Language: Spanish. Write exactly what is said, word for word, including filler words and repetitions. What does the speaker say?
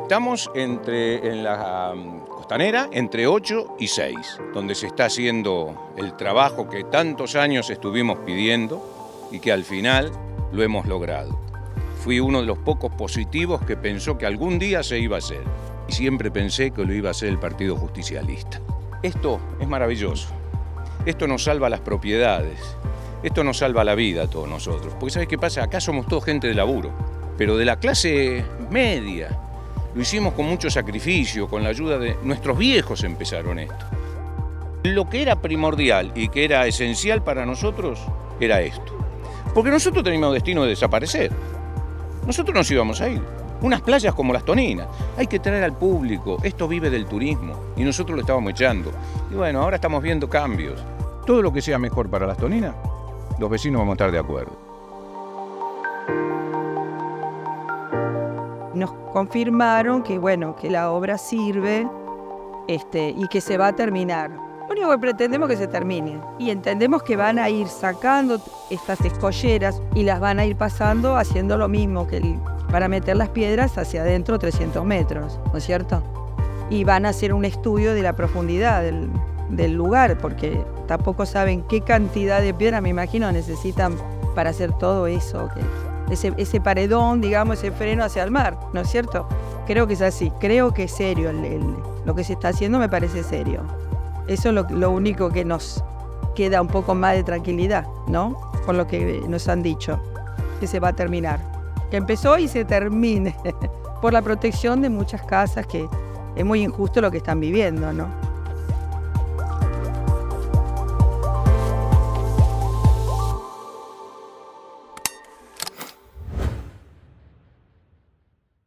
Estamos entre, en la um, costanera entre ocho y seis, donde se está haciendo el trabajo que tantos años estuvimos pidiendo y que al final lo hemos logrado. Fui uno de los pocos positivos que pensó que algún día se iba a hacer. Y siempre pensé que lo iba a hacer el Partido Justicialista. Esto es maravilloso. Esto nos salva las propiedades. Esto nos salva la vida a todos nosotros. Porque ¿sabes qué pasa? Acá somos todos gente de laburo, pero de la clase media. Lo hicimos con mucho sacrificio, con la ayuda de nuestros viejos empezaron esto. Lo que era primordial y que era esencial para nosotros era esto. Porque nosotros teníamos destino de desaparecer. Nosotros nos íbamos a ir. Unas playas como Las Toninas. Hay que traer al público. Esto vive del turismo y nosotros lo estábamos echando. Y bueno, ahora estamos viendo cambios. Todo lo que sea mejor para Las Toninas, los vecinos vamos a estar de acuerdo. Nos confirmaron que, bueno, que la obra sirve este, y que se va a terminar. Lo único que pretendemos es que se termine. Y entendemos que van a ir sacando estas escolleras y las van a ir pasando haciendo lo mismo que el, para meter las piedras hacia adentro trescientos metros, ¿no es cierto? Y van a hacer un estudio de la profundidad del, del lugar, porque tampoco saben qué cantidad de piedra, me imagino, necesitan para hacer todo eso, que, ese, ese paredón, digamos, ese freno hacia el mar, ¿no es cierto? Creo que es así, creo que es serio, el, el, lo que se está haciendo me parece serio. Eso es lo, lo único que nos queda un poco más de tranquilidad, ¿no? Por lo que nos han dicho, que se va a terminar. Que empezó y se termine. Por la protección de muchas casas, que es muy injusto lo que están viviendo, ¿no?